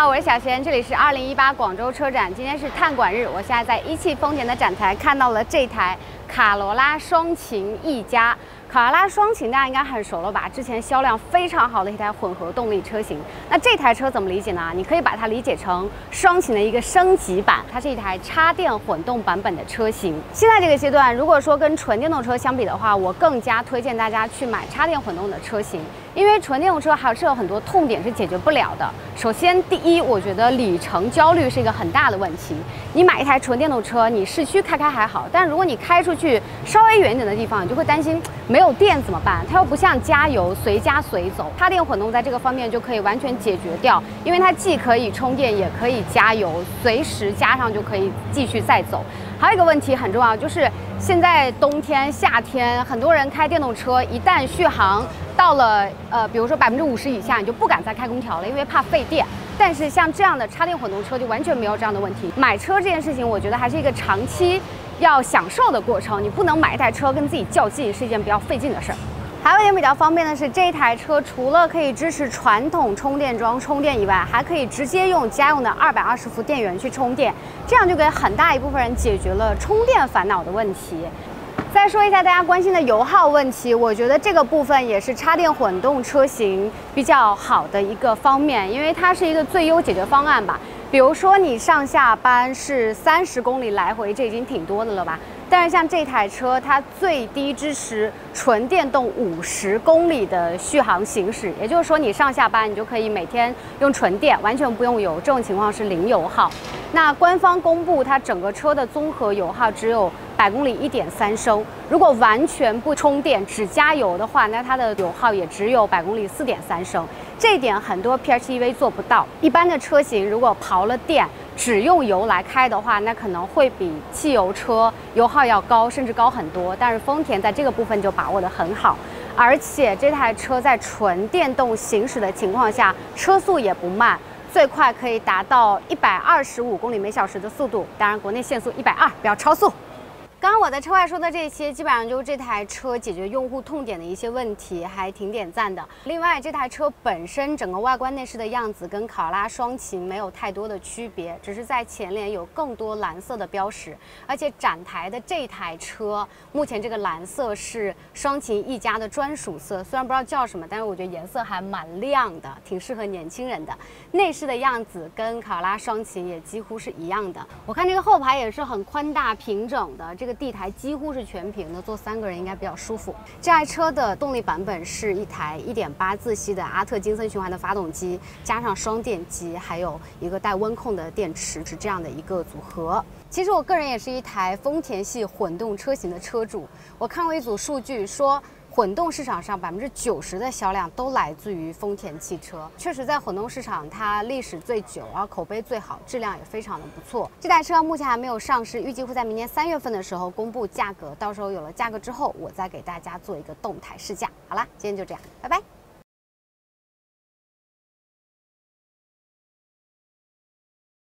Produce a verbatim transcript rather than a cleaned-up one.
好，我是小贤，这里是二零一八广州车展，今天是探馆日。我现在在一汽丰田的展台看到了这台卡罗拉双擎 E 加。卡罗拉双擎大家应该很熟了吧？之前销量非常好的一台混合动力车型。那这台车怎么理解呢？你可以把它理解成双擎的一个升级版，它是一台插电混动版本的车型。现在这个阶段，如果说跟纯电动车相比的话，我更加推荐大家去买插电混动的车型。 因为纯电动车还是有很多痛点是解决不了的。首先，第一，我觉得里程焦虑是一个很大的问题。你买一台纯电动车，你市区开开还好，但如果你开出去稍微远一点的地方，你就会担心没有电怎么办？它又不像加油随加随走，插电混动在这个方面就可以完全解决掉，因为它既可以充电，也可以加油，随时加上就可以继续再走。还有一个问题很重要，就是现在冬天、夏天，很多人开电动车，一旦续航 到了呃，比如说百分之五十以下，你就不敢再开空调了，因为怕费电。但是像这样的插电混动车就完全没有这样的问题。买车这件事情，我觉得还是一个长期要享受的过程，你不能买一台车跟自己较劲，是一件比较费劲的事儿。 还有一点比较方便的是，这一台车除了可以支持传统充电桩充电以外，还可以直接用家用的二百二十伏电源去充电，这样就给很大一部分人解决了充电烦恼的问题。 再说一下大家关心的油耗问题，我觉得这个部分也是插电混动车型比较好的一个方面，因为它是一个最优解决方案吧。比如说你上下班是三十公里来回，这已经挺多的了吧？但是像这台车，它最低支持纯电动五十公里的续航行驶，也就是说你上下班你就可以每天用纯电，完全不用油，这种情况是零油耗。那官方公布它整个车的综合油耗只有 百公里一点三升，如果完全不充电只加油的话，那它的油耗也只有百公里四点三升。这一点很多 P H E V 做不到。一般的车型如果刨了电，只用油来开的话，那可能会比汽油车油耗要高，甚至高很多。但是丰田在这个部分就把握得很好，而且这台车在纯电动行驶的情况下，车速也不慢。 最快可以达到一百二十五公里每小时的速度，当然国内限速一百二，不要超速。刚刚我在车外说的这些，基本上就是这台车解决用户痛点的一些问题，还挺点赞的。另外，这台车本身整个外观内饰的样子跟卡罗拉双擎没有太多的区别，只是在前脸有更多蓝色的标识。而且展台的这台车，目前这个蓝色是双擎 E 加的专属色，虽然不知道叫什么，但是我觉得颜色还蛮亮的，挺适合年轻人的。内饰的样子跟卡罗拉双擎也几乎是一样的。我看这个后排也是很宽大平整的，这个 地台几乎是全平的，坐三个人应该比较舒服。这台车的动力版本是一台 一点八自吸的阿特金森循环的发动机，加上双电机，还有一个带温控的电池，是这样的一个组合。其实我个人也是一台丰田系混动车型的车主，我看过一组数据说， 混动市场上百分之九十的销量都来自于丰田汽车，确实在混动市场它历史最久，然后口碑最好，质量也非常的不错。这台车目前还没有上市，预计会在明年三月份的时候公布价格，到时候有了价格之后，我再给大家做一个动态试驾。好啦，今天就这样，拜拜。